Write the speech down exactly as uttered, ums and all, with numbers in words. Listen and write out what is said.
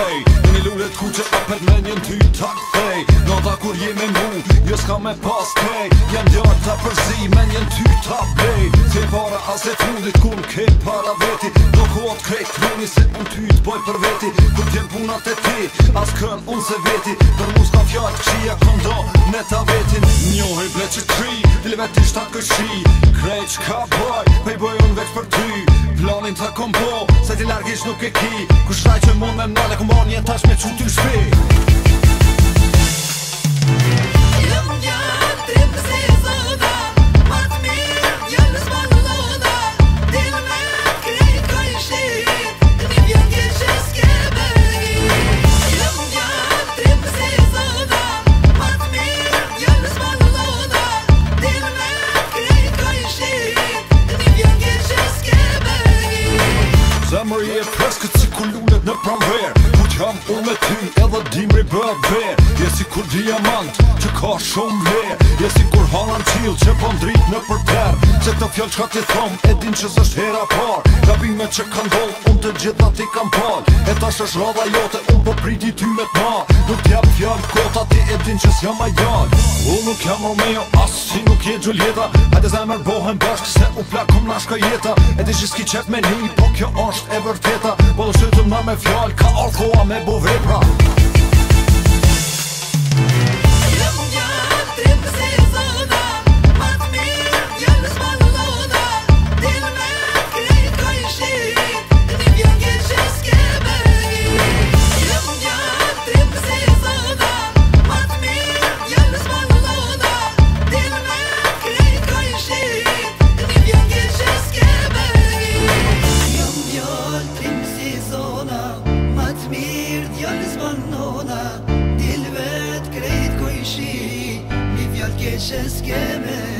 play. Një lullet ku që apet me njën ty ta kthej. Nota kur je me mu, jo s'ka me pas kej. Jam djarë ta përzi me njën ty ta play. Se para as e fundit kun ke para veti. Do kohët krejt kruni se unë ty t'boj për veti. Kur t'jem punat e ti, as kën unë se veti. Për mu s'ka fjallë qia kondo me ta vetin. Njohi ble që tri, livet ti shta këshi. Krejt qka boj, pej boj unë veç për ty. Planin ta kom bo, se ti largish nuk e ki. Kush taj që mund me mnale, kom barë një tash me qu ty shpi. Jëm njën trim si zoda, ma t'mirë jëllës ma loda. Dil me krejt ko i shqit, një vjen kishe s'ke bëri. Jëm njën trim si zoda, ma t'mirë jëllës ma loda. Dil me krejt ko i shqit, një vjen kishe s'ke bëri. Zemëri e freskët si ku lullet në pranver. Ku qam unë me ty edhe dimri bërë ver. Je si kur diamant që ka shumë le. Je si kur hanan qil që po ndrit në përter. Se të fjall qka ti thom e din që s'është hera par. Gabime që kanë doll unë të gjitha ti kam pal. E tash është radha jote unë po priti ty me t'ma. Nuk t'jap fjall kota ti e din që s'jam a jall. Unë nuk jam Romeo as si nuk je Giulietta. Hajde zemër bohen bashk se u plak kom nashka jeta. E di që s'ki qep me ni po kjo është e vërteta. Po dhe shytëm na me fjall ka arkoa me bo vepra. Jëm njën trim si zoda, ma t'mirë jëllës ma loda. Dil me krejt ko i shqit, një vjen kishe s'ke bëri. Jëm njën trim si zoda, ma t'mirë jëllës ma loda. Dil me krejt ko i shqit, një vjen kishe s'ke bëri. Jëm njën trim si zoda, ma t'mirë jëllës ma loda. Dil vet krejt ko i shi, një fjall kishe s'ke me.